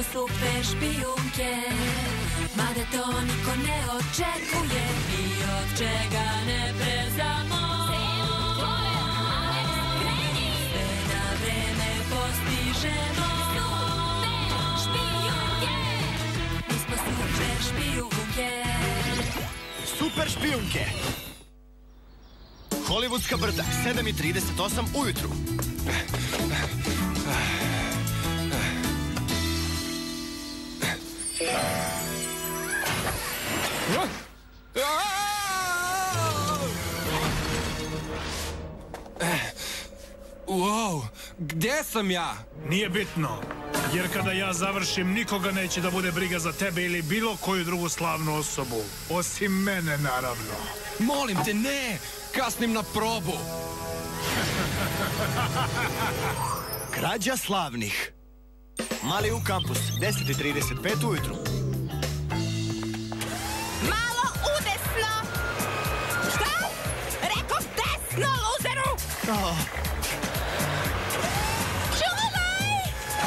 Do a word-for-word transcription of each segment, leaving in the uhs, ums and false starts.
smo super špijunke, mada to niko ne očekuje, mi od čega ne prezamo. Sve na vreme postižemo. Mi smo super špijunke. Super špijunke. Hollywoodska brda, sedam i trideset osam ujutru. Wow, gde sam ja? Nije bitno, jer kada ja završim, nikoga neće da bude briga za tebe ili bilo koju drugu slavnu osobu. Osim mene, naravno. Molim te, ne! Kasnim na probu. Krađa slavnih. Mali u kampus, deset i trideset pet ujutru. Malo udesno! Šta? Rekao desno, luzeru! Oh. Čuvaj!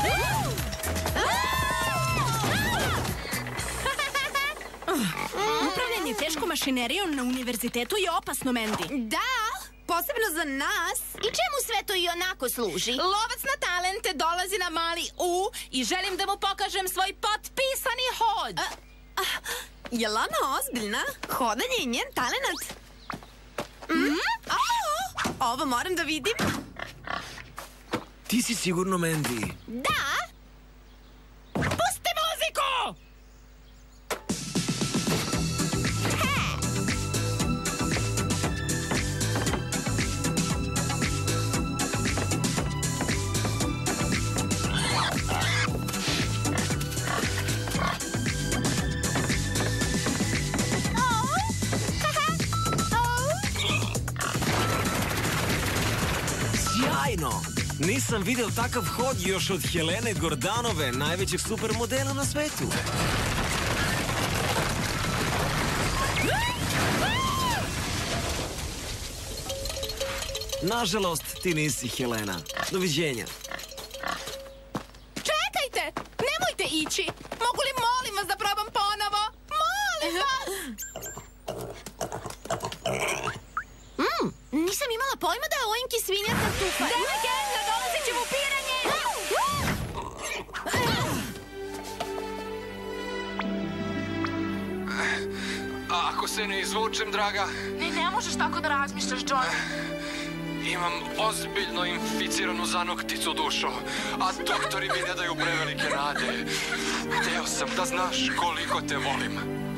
Upravljanje teškom mašinerijom na univerzitetu je opasno, Mandy. Da, posebno za nas. I čemu sve to i onako služi? Lovac na talente dolazi na mali U i želim da mu pokažem svoj potpisani hod. A, a, je li ona ozbiljna? Hodanje je njen talenat. Mm? A, ovo moram da vidim. Ti si sigurno Mandy? Da. Pusti muziku! Sjajno! Nisam video takav hod još od Helene Gordanove, najvećeg supermodela na svetu. Nažalost, ti nisi Helena. Doviđenja. Čekajte! Nemojte ići! Mogu li molim vas da probam ponovo? Molim vas! Mm, nisam imala pojma da je ojenki svinja tartufa. Devojke, nadolazit ću u piranje! A ako se ne izvučem, draga? Ni ne možeš tako da razmišljaš, Johnny. Imam ozbiljno inficiranu zanokticu dušo, a doktori mi ne daju prevelike nade. Hteo sam da znaš koliko te volim.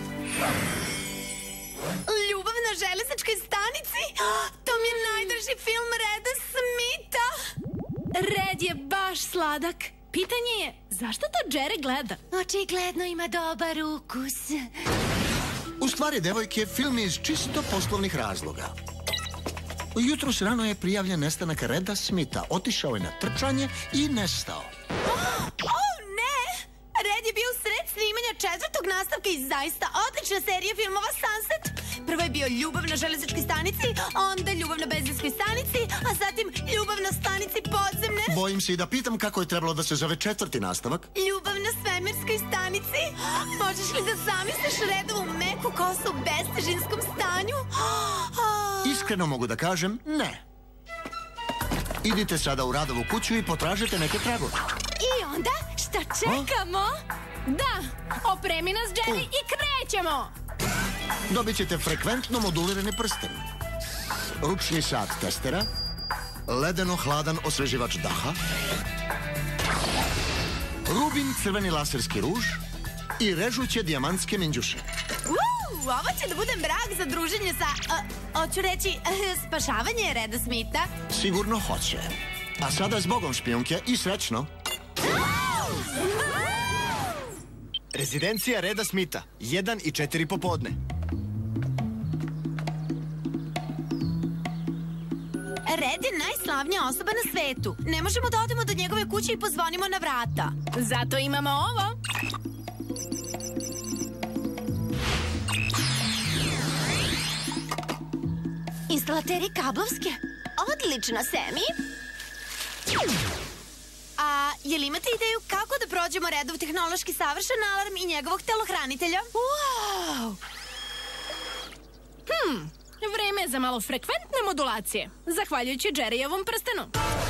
Ljubav na železničkoj stanici? To mi je najdrži film Reda Smitha. Red je baš sladak. Pitanje je, zašto to Jerry gleda? Očigledno ima dobar ukus. U stvari, devojke, film je iz čisto poslovnih razloga. Jutros rano je prijavljen nestanak Reda Smitha. Otišao je na trčanje i nestao. O, ne! Red je bio u sred snimanja četvrtog nastavka i zaista odlična serija filmova Sunset. Prvo je bio Ljubav na železničkoj stanici, onda Ljubav na benzinskoj stanici, a zatim Ljubav na stanici podzemne. Bojim se i da pitam kako je trebalo da se zove četvrti nastavak. Ljubav na svemirskoj stanici. Možeš li da zamisliš Redovu meku kosu u bestežinskom stanju? Iskreno mogu da kažem, ne. Idite sada u Radovu kuću i potražite neke tragove. I onda, šta čekamo? Da, opremi nas, Jerry, i krećemo! Dobit ćete frekventno modulirani prsten, ručni sat testera, ledeno-hladan osveživač daha, rubin crveni laserski ruž i režuće dijamantske minđuše. Uuu, ovo će da bude mrak za druženje sa, uh, hoću reći, uh, spašavanje Reda Smitha. Sigurno hoće. A sada s Bogom, špijunke, i srećno. Rezidencija Reda Smitha, jedan i četiri popodne. Red je najslavnija osoba na svetu. Ne možemo da odemo do njegove kuće i pozvonimo na vrata. Zato imamo ovo. Instalateri kablovske. Odlično, Semi. A je li imate ideju kako da prođemo redov tehnološki savršen alarm i njegovog telohranitelja? Wow! Hmm, vreme je za malo frekventne modulacije, zahvaljujući Jerryevom prstenu.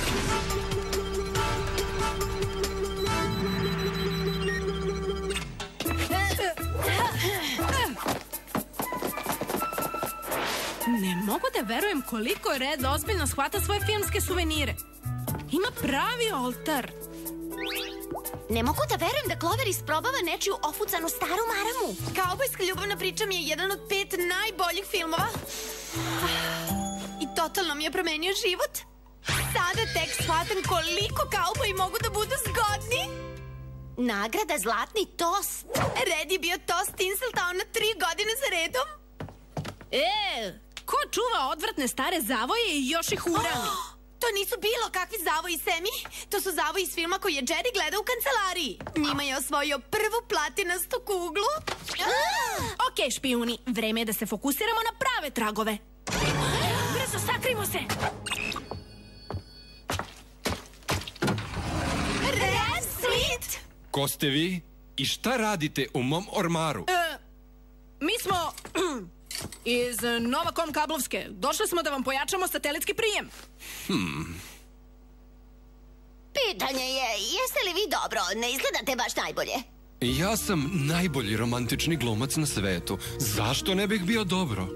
Ne mogu da verujem koliko Red ozbiljno shvata svoje filmske suvenire. Ima pravi oltar. Ne mogu da verujem da Clover isprobava nečiju ofucanu staru maramu. Kaubojska ljubavna priča mi je jedan od pet najboljih filmova. I totalno mi je promenio život. Sada tek shvatam koliko kauboji mogu da budu zgodni. Nagrada Zlatni tost. Red je bio tost Tinseltown na tri godine za redom. E, ko čuva odvratne stare zavoje i još ih urani? To nisu bilo kakvi zavoji, Semi. To su zavoji iz filma koji je Jerry gledao u kancelariji. Njima je osvojio prvu platinastu kuglu. Ok, špijuni, vreme je da se fokusiramo na prave tragove. Brzo, sakrimo se! Red Sweet! Ko ste vi i šta radite u mom ormaru? E, mi smo iz Novacom kablovske. Došli smo da vam pojačamo satelitski prijem. Hmm. Pitanje je, jeste li vi dobro? Ne izgledate baš najbolje. Ja sam najbolji romantični glumac na svetu. Zašto ne bih bio dobro?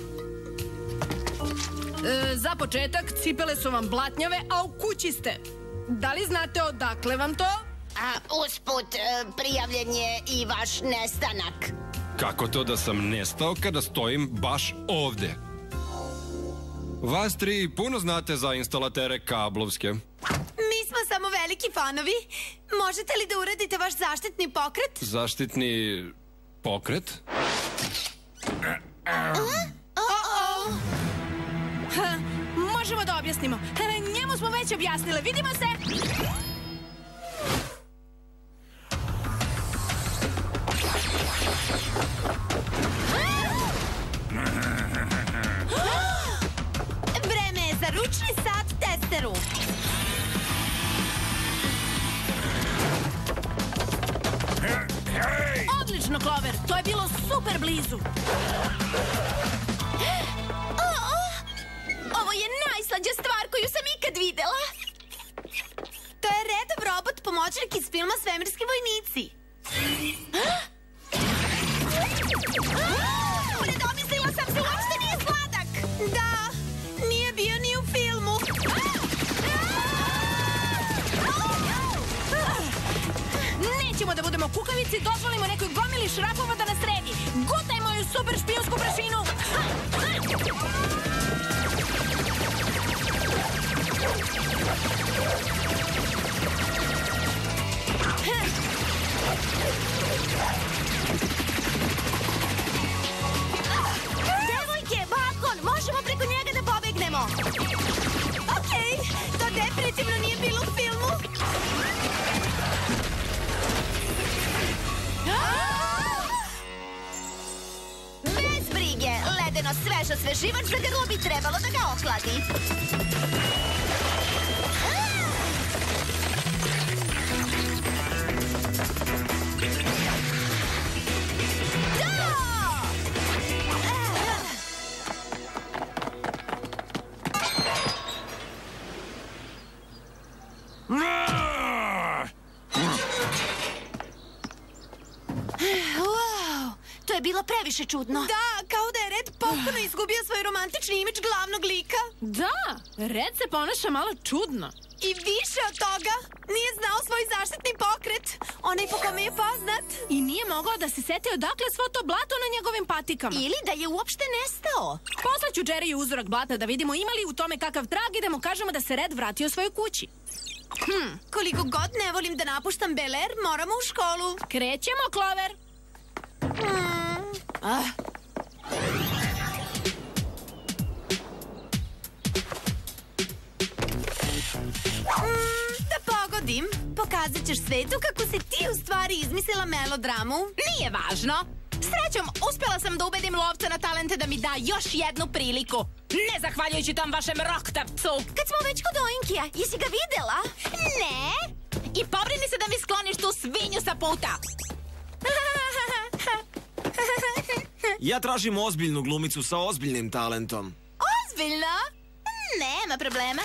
E, za početak, cipele su vam blatnjave, a u kući ste. Da li znate odakle vam to? A usput, prijavljen je i vaš nestanak. Kako to da sam nestao kada stojim baš ovde? Vas tri puno znate za instalatere kablovske. Mi smo samo veliki fanovi. Možete li da uradite vaš zaštitni pokret? Zaštitni pokret? Uh-oh. Ha, možemo da objasnimo. E, njemu smo već objasnile. Vidimo se! Vreme je za ručni sat testeru. Odlično, Clover. To je bilo super blizu. Ovo je najslađa stvar koju sam ikad videla. To je Redov robot pomoćnik iz filma Svemirski vojnici. Predomislila sam se, uopšte nije sladak. Da, nije bio ni u filmu. Nećemo da budemo kukavici, dozvolimo nekoj gomili šrafova da nas sredi. Gutaj moju super špijunsku prašinu. Devojke, balkon, možemo preko njega da pobegnemo. Okej, to definitivno nije bilo u filmu. Bez brige, ledeno sveža sveživač za grlo bi trebalo da ga ohladi. To je bilo previše čudno. Da, kao da je Red potpuno izgubio svoj romantični imidž glavnog lika. Da, Red se ponaša malo čudno. I više od toga, nije znao svoj zaštitni pokret. Onaj po kome je poznat. I nije mogao da se seti odakle svo to blato na njegovim patikama. Ili da je uopšte nestao. Poslaću Jerryu uzorak blata da vidimo ima li u tome kakav trag i da mu kažemo da se Red vratio svojoj kući. Hm, koliko god ne volim da napuštam Bel Air, moramo u školu. Krećemo, Clover. Hmm. Ah. Mm, da pogodim. Pokazat ćeš svetu kako si ti u stvari izmislila melodramu. Nije važno. Srećom, uspjela sam da ubedim lovca na talente da mi da još jednu priliku. Ne zahvaljujući tom vašem roktavcu. Kad smo već kod Oinkija, jesi ga videla? Ne. I pobrini se da mi skloniš tu svinju sa puta. Ja tražim ozbiljnu glumicu sa ozbiljnim talentom. Ozbiljno? Nema problema.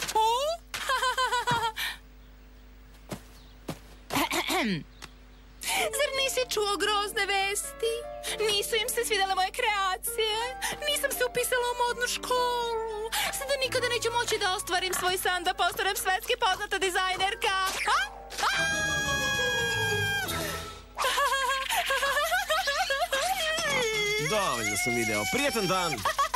Zar nisi čuo grozne vesti? Nisu im se svidjele moje kreacije. Nisam se upisala u modnu školu. Sada nikada neću moći da ostvarim svoj san da postanem svetski poznata dizajnerka. A? A? Dovoljno sam video. Prijetan dan!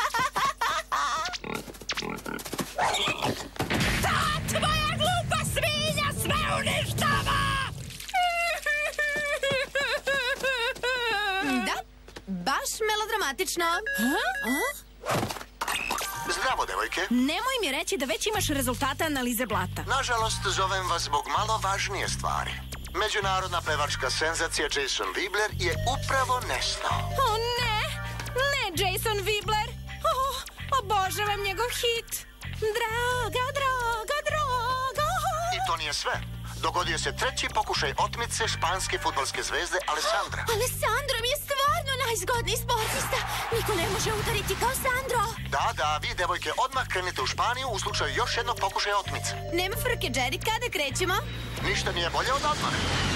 Ta tvoja glupa svinja sve uništava! Da, baš melodramatično. Zdravo, devojke. Nemoj mi reći da već imaš rezultate analize blata. Nažalost, zovem vas zbog malo važnije stvari. Međunarodna pevačka senzacija Jason Wibler je upravo nestao. O ne, ne Jason Wibler. Oh, obožavam njegov hit. Draga, draga, draga. I to nije sve. Dogodio se treći pokušaj otmice španske fudbalske zvezde Alessandra. Alessandro mi je stvarno najzgodniji sportista. Niko ne može udariti kao Sandro. Da, da, vi, devojke, odmah krenite u Španiju u slučaju još jednog pokušaja otmice. Nema frke, Jerry, kada krećemo? Ništa nije bolje od odmah.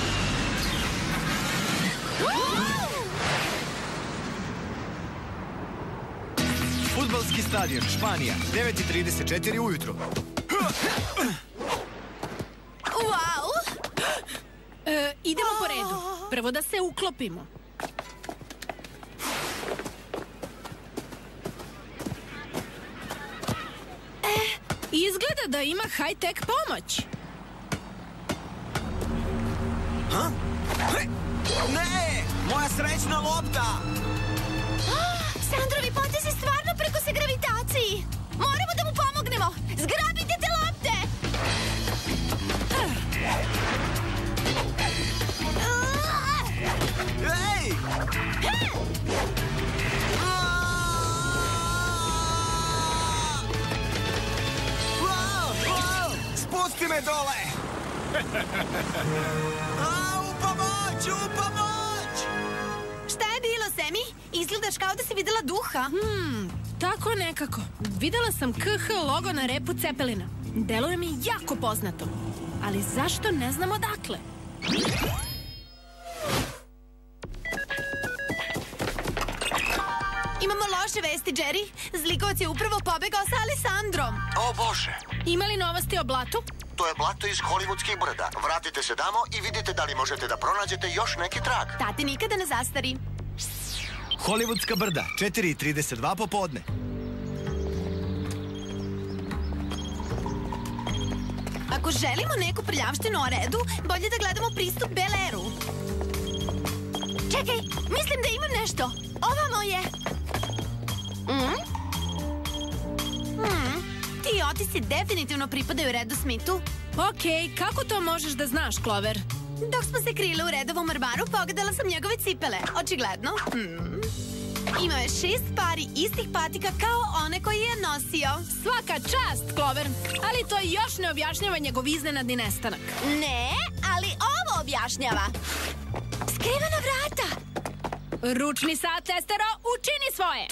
Fudbalski stadion, Španija, devet i trideset četiri ujutru. Wow! E, idemo po redu. Prvo da se uklopimo. E, izgleda da ima high-tech pomoć. Ha? Ne! Moja srećna lopta! Sandrovi potezi stvarno preko se gravitaciji. Moramo da mu pomognemo. Zgrabite te lopte! Ej! Spusti me dole! U pomoć, u pomoć! Šta je bilo, Semi? Izgledaš kao da si videla duha. Hmm, tako nekako. Videla sam K H logo na repu Cepelina. Deluje mi jako poznato. Ali zašto ne znam odakle? Imamo loše vesti, Jerry. Zlikovac je upravo pobegao sa Alessandrom. O Bože, Ima li novosti o blatu? to je blato iz hollywoodskih brda. Vratite se damo i vidite da li možete da pronađete još neki trag. Tati nikada ne zastari. Hollywoodska brda, četiri i trideset dva popodne. Ako želimo neku prljavštinu o redu, bolje da gledamo pristup Bel Airu. Čekaj, mislim da imam nešto. Ovamo je. Mm? Mm. Ti otisci definitivno pripadaju Redu Smithu. Okej, kako to možeš da znaš, Clover? Dok smo se krili u Redovom ormaru, pogledala sam njegove cipele. Očigledno. Mm. Imao je šest pari istih patika kao one koje je nosio. Svaka čast, Clover, ali to još ne objašnjava njegov iznenadni nestanak. Ne, ali ovo objašnjava. Skrivena vrata. Ručni sat, testero, učini svoje!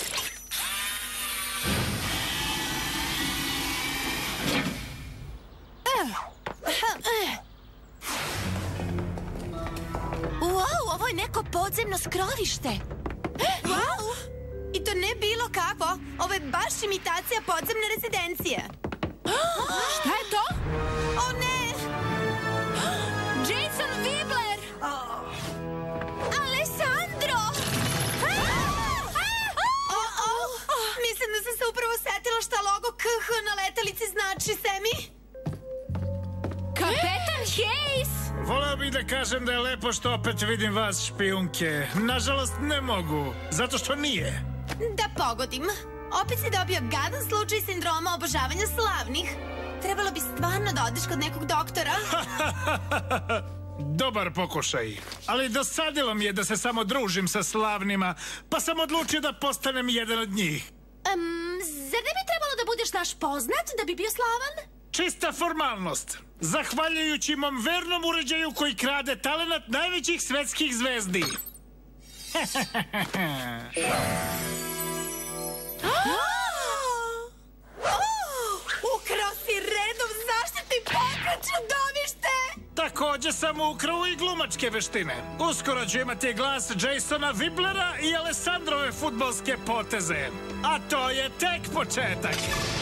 Wow, ovo je neko podzemno skrovište. Wow! I to ne bilo kako. Ovo je baš imitacija podzemne rezidencije. Šta je to? O ne! Jason Wibler! Alessandro! O-o! Mislim da sam se upravo setila šta logo K H na letelici znači, Semi. Kapetan Hayes! Voleo bih da kažem da je lepo što opet vidim vas, špijunke. Nažalost, ne mogu, zato što nije. Da pogodim. Opet si dobio gadan slučaj sindroma obožavanja slavnih. Trebalo bi stvarno da odeš kod nekog doktora. Dobar pokušaj, ali dosadilo mi je da se samo družim sa slavnima, pa sam odlučio da postanem jedan od njih. Um, zar ne bi trebalo da budeš naš poznat da bi bio slavan? Čista formalnost. Zahvaljujući mom vernom uređaju koji krade talenat najvećih svetskih zvezdi. Ukrao si redom zaštitni pokret, čudovište! Takođe sam ukrao i glumačke veštine. Uskoro ću imati glas Jasona Wiblera i Alessandrove fudbalske poteze. A to je tek početak.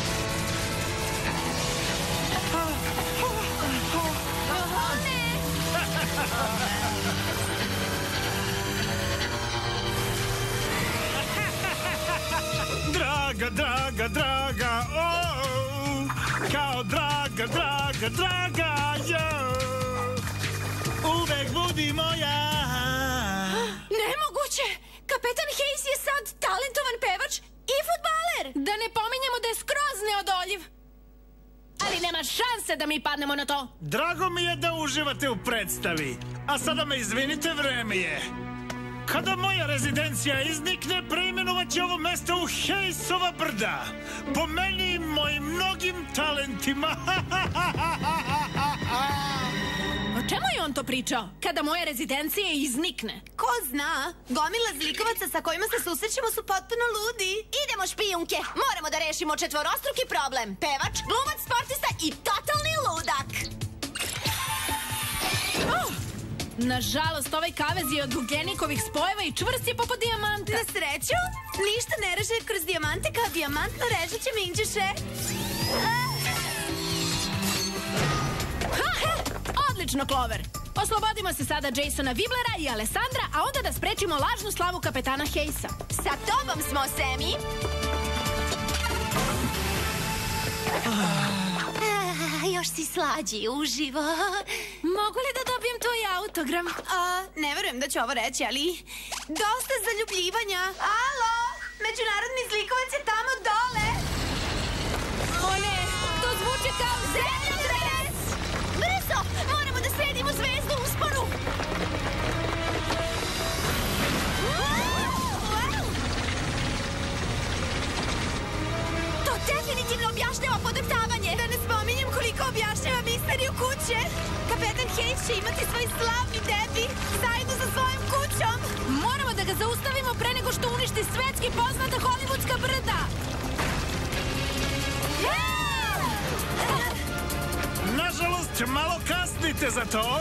Draga, draga, draga, oh, kao draga, draga, draga, jo, uvek budi moja. Nemoguće! Kapetan Hayes je sad talentovan pevač i fudbaler! Da ne pominjemo da je skroz neodoljiv. Ali nema šanse da mi padnemo na to. Drago mi je da uživate u predstavi. A sada me izvinite, vreme je. Kada moja rezidencija iznikne, preimenovat će ovo mesto u Hayesova brda. Po meni i mojim mnogim talentima. O čemu je on to pričao? Kada moja rezidencija iznikne? Ko zna, gomila zlikovaca sa kojima se susrećemo su potpuno ludi. Idemo, špijunke, moramo da rešimo četvorostruki problem. Pevač, glumac, sportista i totalni ludak. Oh! Nažalost, ovaj kavez je od ugljenikovih spojeva i čvrst je poput dijamanta. Na sreću, ništa ne reže kroz dijamante kao dijamantno režeće minđuše. Odlično, Clover. Oslobodimo se sada Jasona Wiblera i Alessandra, a onda da sprečimo lažnu slavu kapetana Hayesa. Sa tobom smo, Semi. Još si slađi uživo. Mogu li da dobijem tvoj autogram? A, ne verujem da ću ovo reći, ali dosta zaljubljivanja. Alo, međunarodni zlikovac je tamo dole. O ne, to zvuči kao zemljotres. Brzo, moramo da sredimo zvezdu u usponu. To definitivno objašnjava podrhtavanje. Da ne spominjem koliko objašnjava misteriju kuće. Kapetan Hayes će imati svoj slavni debi zajedno sa svojom kućom. Moramo da ga zaustavimo pre nego što uništi svetski poznata hollywoodska brda. Nažalost, malo kasnite za to.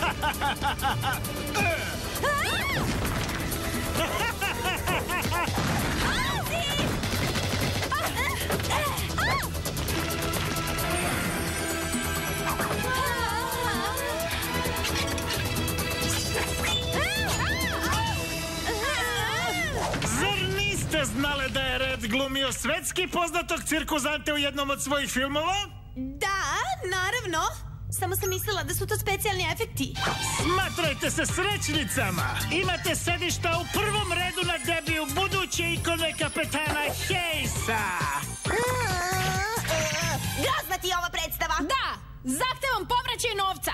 Zar niste znale da je Red glumio svetski poznatog cirkuzante u jednom od svojih filmova? Da, naravno. Samo sam mislila da su to specijalni efekti. Smatrajte se srećnicama. Imate sedišta u prvom redu na debiju buduće ikone kapetana Hayesa. Grozna ti je ova predstava. Da, zahtevam povraćaj novca.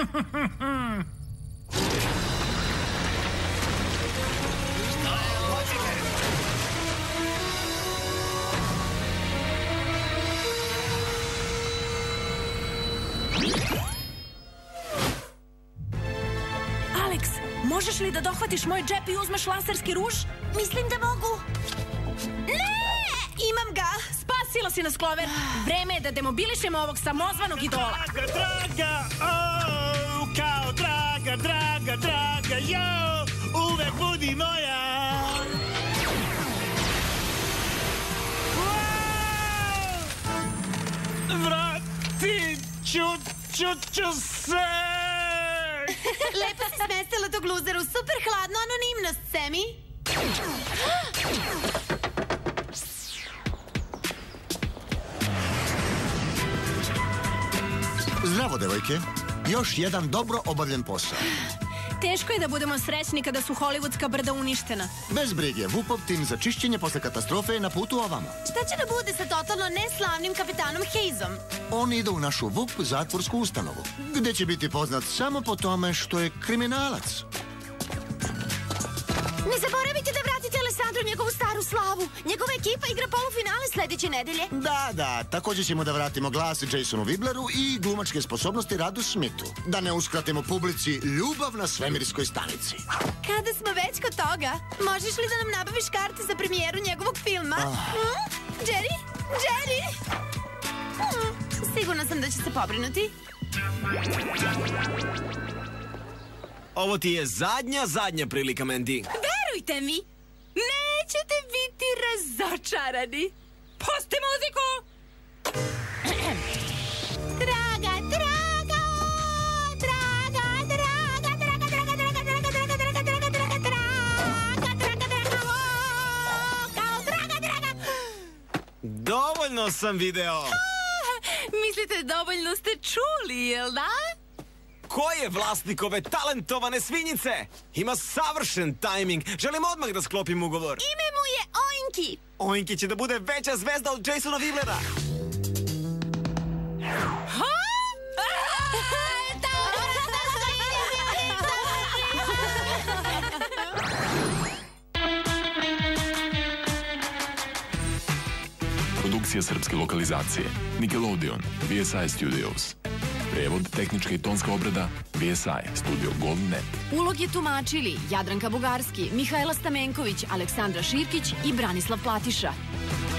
Alex, možeš li da dohvatiš moj džep i uzmeš laserski ruž? Mislim da mogu. Ne! Imam ga. Spasila si nas, Clover. Vreme je da demobilišemo ovog samozvanog idola. Draga, draga, oh, kao draga, draga, draga, jo, uvek budi moja. Vratit ću, ću, ću se. Lepo si smestila tog luzeru. Super hladno anonimnost, Semi. Zdravo, devojke. Još jedan dobro obavljen posao. Teško je da budemo srećni kada su hollywoodska brda uništena. Bez brige, Vupov tim za čišćenje posle katastrofe je na putu ovamo. Šta će da bude sa totalno neslavnim kapetanom Hayesom? On ide u našu Vup zatvorsku ustanovu, gde će biti poznat samo po tome što je kriminalac. Ne zaboravite da vratite Alessandra. Aleksandru njegovu staru slavu. Njegova ekipa igra polufinale sledeće nedelje. Da, da, također ćemo da vratimo glas Jasonu Wibleru i glumačke sposobnosti Radu Smithu. Da ne uskratimo publici ljubav na svemirskoj stanici. Kada smo već kod toga, možeš li da nam nabaviš karte za premijeru njegovog filma? Ah. Mm? Jerry? Jerry? Mm, sigurna sam da će se pobrinuti. Ovo ti je zadnja, zadnja prilika, Mandy. Verujte mi, nećete biti razočarani. Pusti muziku! Draga, draga, draga, draga, draga, draga, draga, draga, draga, draga, draga, draga, draga, draga, draga, o, kao draga, draga. Dovoljno sam video. Mislite, dovoljno ste čuli, jel da? Ko je vlasnik ove talentovane svinjice? Ima savršen tajming. Želim odmah da sklopim ugovor. Ime mu je Oinki. Oinki će da bude veća zvezda od Jasona Wiblera. Produkcija srpske lokalizacije Nickelodeon, V S I Studios. Prevod, tehnička i tonska obrada V S I, studio Golden Net. Ulog je tumačili Jadranka Bugarski, Mihajla Stamenković, Aleksandra Širkić i Branislav Platiša.